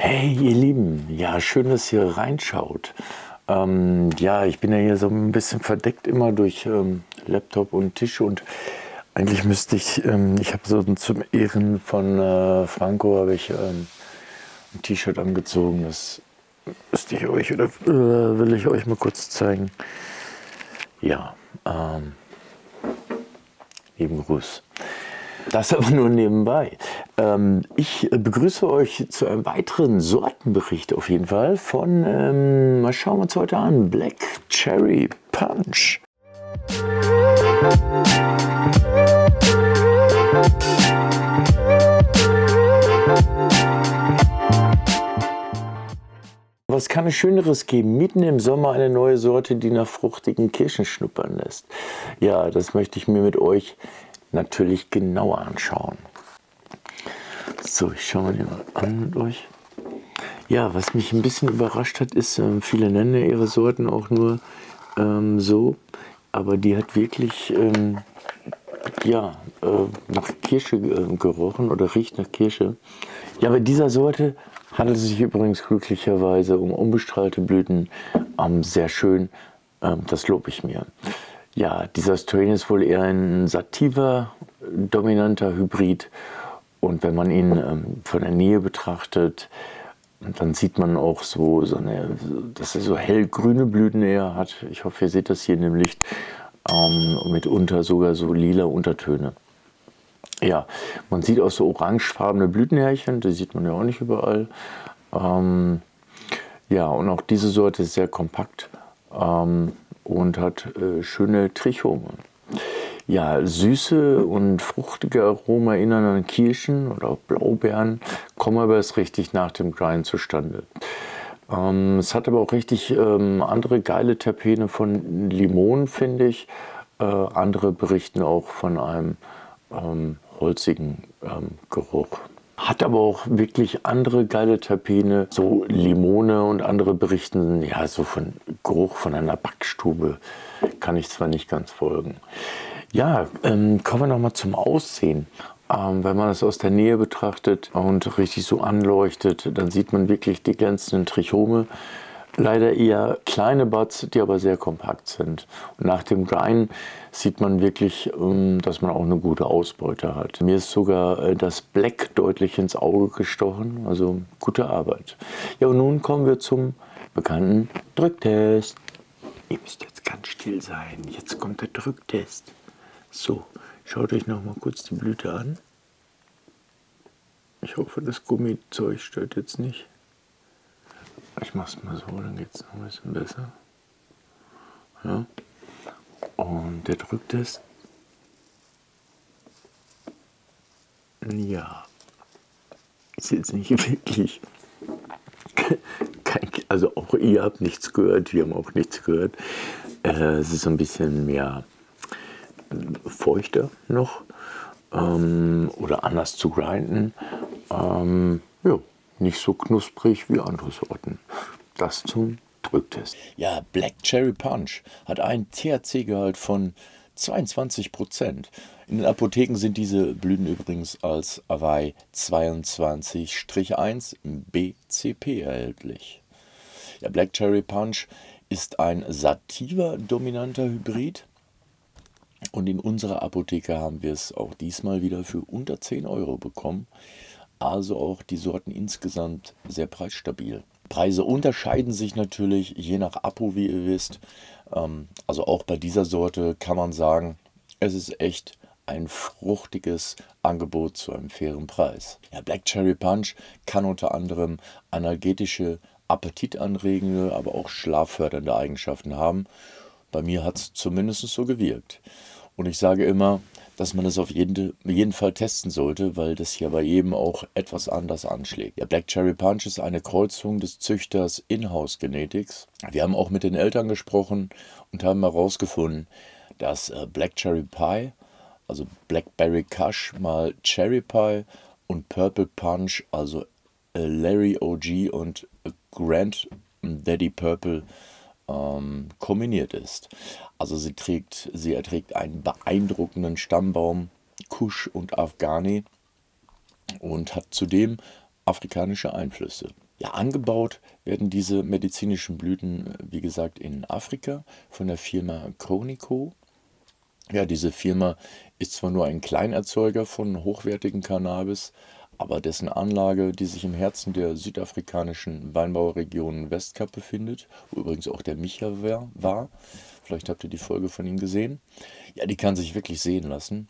Hey ihr Lieben, ja schön, dass ihr reinschaut. Ja, ich bin ja hier so ein bisschen verdeckt immer durch Laptop und Tisch und eigentlich müsste ich habe so zum Ehren von Franco habe ich ein T-Shirt angezogen. Das müsste ich euch oder will ich euch mal kurz zeigen. Ja, lieben Gruß. Das aber nur nebenbei. Ich begrüße euch zu einem weiteren Sortenbericht auf jeden Fall von, mal schauen wir uns heute an, Black Cherry Punch. Was kann es Schöneres geben? Mitten im Sommer eine neue Sorte, die nach fruchtigen Kirschen schnuppern lässt. Ja, das möchte ich mir mit euch natürlich genauer anschauen. So, ich schaue mal die mal an mit euch. Ja, was mich ein bisschen überrascht hat, ist, viele nennen ja ihre Sorten auch nur so, aber die hat wirklich nach Kirsche gerochen oder riecht nach Kirsche. Ja, bei dieser Sorte handelt es sich übrigens glücklicherweise um unbestrahlte Blüten. Sehr schön, das lobe ich mir. Ja, dieser Strain ist wohl eher ein Sativa-dominanter Hybrid. Und wenn man ihn von der Nähe betrachtet, dann sieht man auch dass er so hellgrüne Blüten eher hat. Ich hoffe, ihr seht das hier in dem Licht. Und mitunter sogar so lila Untertöne. Ja, man sieht auch so orangefarbene Blütenhärchen, die sieht man ja auch nicht überall. Ja, und auch diese Sorte ist sehr kompakt und hat schöne Trichome. Ja, süße und fruchtige Aromen erinnern an Kirschen oder auch Blaubeeren, kommen aber erst richtig nach dem Grind zustande. Es hat aber auch richtig andere geile Terpene von Limonen, finde ich. Andere berichten auch von einem holzigen Geruch. Hat aber auch wirklich andere geile Terpene, so Limone, und andere berichten ja so von Geruch von einer Backstube. Kann ich zwar nicht ganz folgen. Ja, kommen wir nochmal zum Aussehen. Wenn man das aus der Nähe betrachtet und richtig so anleuchtet, dann sieht man wirklich die glänzenden Trichome. Leider eher kleine Buds, die aber sehr kompakt sind. Und nach dem Grind sieht man wirklich, dass man auch eine gute Ausbeute hat. Mir ist sogar das Black deutlich ins Auge gestochen, also gute Arbeit. Ja, und nun kommen wir zum bekannten Drücktest. Ihr müsst jetzt ganz still sein, jetzt kommt der Drücktest. So, schaut euch noch mal kurz die Blüte an. Ich hoffe, das Gummizeug stört jetzt nicht. Ich mache es mal so, dann geht es noch ein bisschen besser. Ja. Und der Drücktest. Ja, ist jetzt nicht wirklich. Also auch ihr habt nichts gehört, wir haben auch nichts gehört. Es ist ein bisschen mehr feuchter noch oder anders zu grinden. Ja, nicht so knusprig wie andere Sorten. Das zum Drücktest. Ja, Black Cherry Punch hat einen THC-Gehalt von 22%. In den Apotheken sind diese Blüten übrigens als Arai 22-1 BCP erhältlich. Der Black Cherry Punch ist ein Sativa-dominanter Hybrid. Und in unserer Apotheke haben wir es auch diesmal wieder für unter 10 € bekommen. Also auch die Sorten insgesamt sehr preisstabil. Preise unterscheiden sich natürlich je nach Apo, wie ihr wisst. Also auch bei dieser Sorte kann man sagen, es ist echt ein fruchtiges Angebot zu einem fairen Preis. Ja, Black Cherry Punch kann unter anderem analgetische, appetitanregende, aber auch schlaffördernde Eigenschaften haben. Bei mir hat es zumindest so gewirkt. Und ich sage immer, dass man das auf jeden Fall testen sollte, weil das hier bei jedem auch etwas anders anschlägt. Der Black Cherry Punch ist eine Kreuzung des Züchters In-House Genetics. Wir haben auch mit den Eltern gesprochen und haben herausgefunden, dass Black Cherry Pie, also Blackberry Kush mal Cherry Pie und Purple Punch, also Larry OG und Grand Daddy Purple kombiniert ist. Also sie erträgt einen beeindruckenden Stammbaum, Kusch und Afghani, und hat zudem afrikanische Einflüsse. Ja, angebaut werden diese medizinischen Blüten, wie gesagt, in Afrika von der Firma Chronico. Ja, diese Firma ist zwar nur ein Kleinerzeuger von hochwertigem Cannabis, aber dessen Anlage, die sich im Herzen der südafrikanischen Weinbauregion Westkap befindet, wo übrigens auch der Micha war, vielleicht habt ihr die Folge von ihm gesehen, ja, die kann sich wirklich sehen lassen.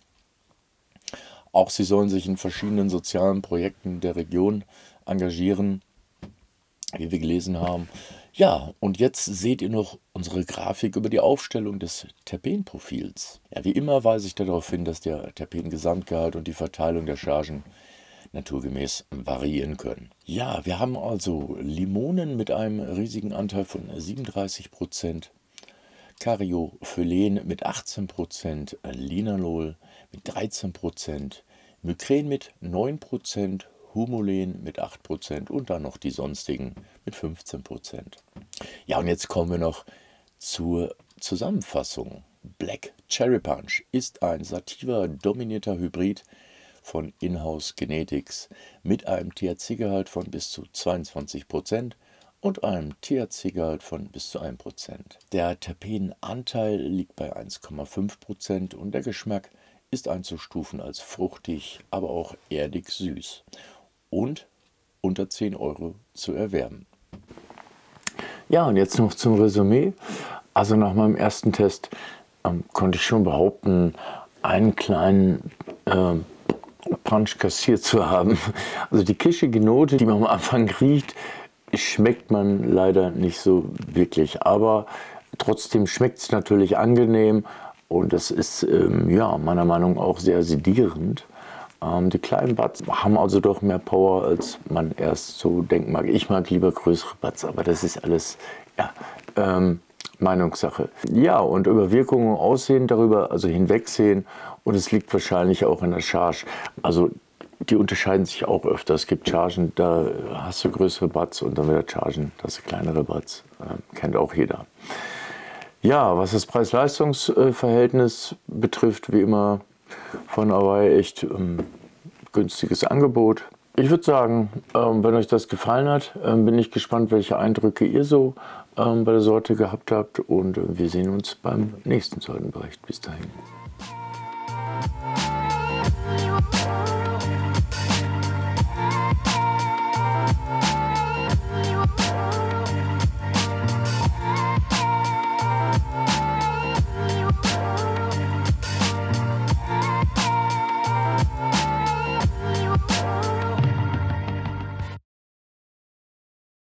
Auch sie sollen sich in verschiedenen sozialen Projekten der Region engagieren, wie wir gelesen haben. Ja, und jetzt seht ihr noch unsere Grafik über die Aufstellung des Terpenprofils. Ja, wie immer weise ich darauf hin, dass der Terpengesamtgehalt und die Verteilung der Chargen naturgemäß variieren können. Ja, wir haben also Limonen mit einem riesigen Anteil von 37%, Caryophyllene mit 18%, Linalol mit 13%, Mykren mit 9%, Humulin mit 8% und dann noch die sonstigen mit 15%. Ja, und jetzt kommen wir noch zur Zusammenfassung. Black Cherry Punch ist ein Sativa-dominierter Hybrid von Inhouse Genetics mit einem THC-Gehalt von bis zu 22% und einem THC-Gehalt von bis zu 1%. Der Terpenanteil liegt bei 1,5% und der Geschmack ist einzustufen als fruchtig, aber auch erdig süß und unter 10 € zu erwerben. Ja, und jetzt noch zum Resümee. Also nach meinem ersten Test konnte ich schon behaupten, einen kleinen Punch kassiert zu haben. Also die kischige Note, die man am Anfang riecht, schmeckt man leider nicht so wirklich. Aber trotzdem schmeckt es natürlich angenehm und das ist ja, meiner Meinung nach auch sehr sedierend. Die kleinen Buds haben also doch mehr Power, als man erst so denken mag. Ich mag lieber größere Buds, aber das ist alles ja, Meinungssache. Ja, und über Wirkungen und Aussehen darüber also hinwegsehen. Und es liegt wahrscheinlich auch in der Charge. Also die unterscheiden sich auch öfter. Es gibt Chargen, da hast du größere Buds und dann wieder Chargen, da hast du kleinere Buds. Kennt auch jeder. Ja, was das Preis-Leistungs-Verhältnis betrifft, wie immer von Hawaii echt günstiges Angebot. Ich würde sagen, wenn euch das gefallen hat, bin ich gespannt, welche Eindrücke ihr so bei der Sorte gehabt habt und wir sehen uns beim nächsten Sortenbericht. Bis dahin.